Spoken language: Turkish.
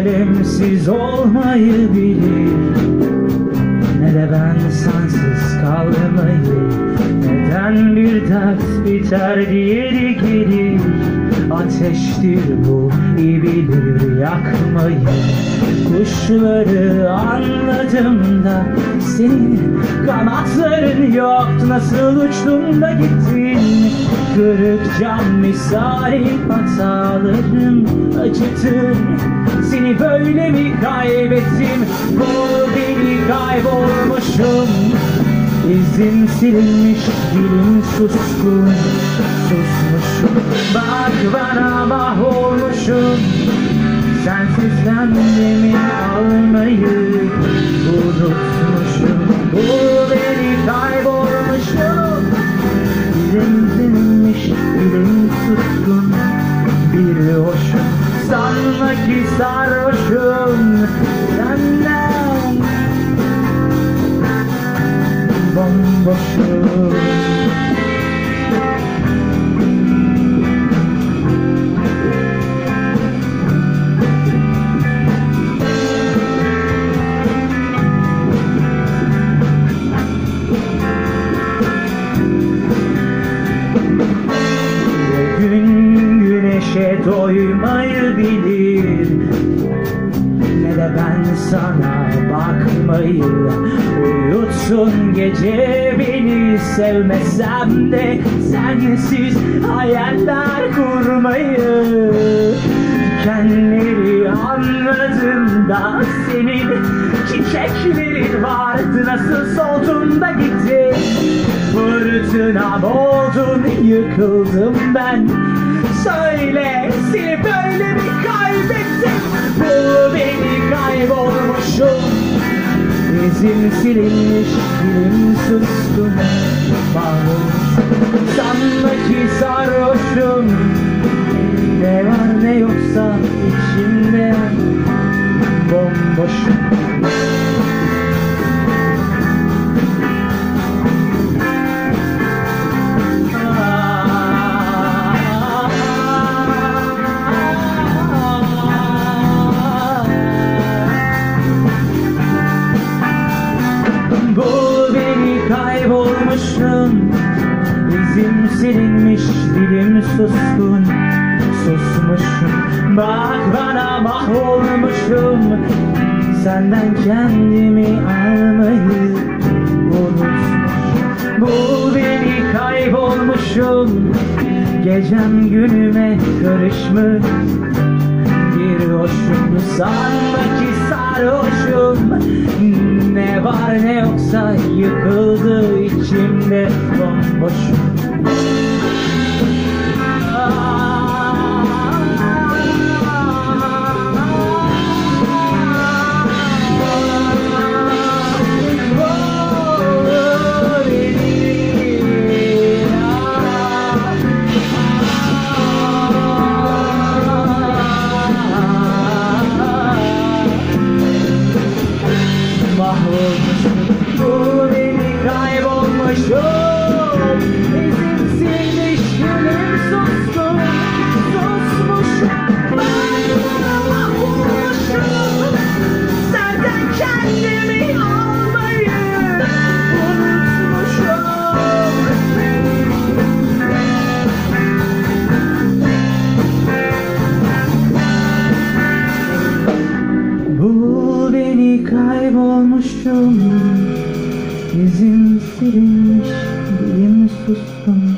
alemsiz olmayı bilir, ne de ben sensiz kalmayı. Neden bir dert biter diğeri gelir, ateştir bu iyi bilir yakmayı. Kuşları anladım da senin kanatların yoktu. Nasıl uçtun da gittin, kırık cam misali hatalarım acıtır. Seni böyle mi kaybettim, bu beni kaybolmuşum. İzim silinmiş, dilim suskun, susmuşum. Bak bana mahvolmuşum, sensiz kendimi almayı unutmuşum. Bu beni kaybolmuşum, dilim silinmiş, dilim suskun. Bir hoşum, sanma ki sarhoşum senden, bomboşum. Gün güneşe doymayı bilir, ne de ben sana bakmayı. Uyutsun gece beni, sevmesem de sensiz hayaller kurmayı. Dikenleri anladım da senin çiçeklerin vardı. Nasıl soldun da gittin, fırtınam oldun, yıkıldım ben. Söyle, seni böyle mi kaybettim, bu beni kaybolmuşum. İzim silinmiş, dilim suskun, mahvolmuşum. Sanma ki sarhoşum, ne var ne yoksa içimde, bomboşum. Bu beni kaybolmuşum, izim silinmiş, dilim suskun, susmuşum. Bak bana mahvolmuşum, senden kendimi almayı unutmuşum. Bu beni kaybolmuşum, gecem günüme karışmış. Bir hoşum, sanma ki sarhoşum, ne var ne yoksa yıkıldı içimde, bomboşum. Bu beni kaybolmuşum, izim silmiş, dilim suskun, susmuşum. Mahvolmuşum, senden kendimi almayı unutmuşum. Bu beni kaybolmuşum, izim silinmiş, dilim suskun.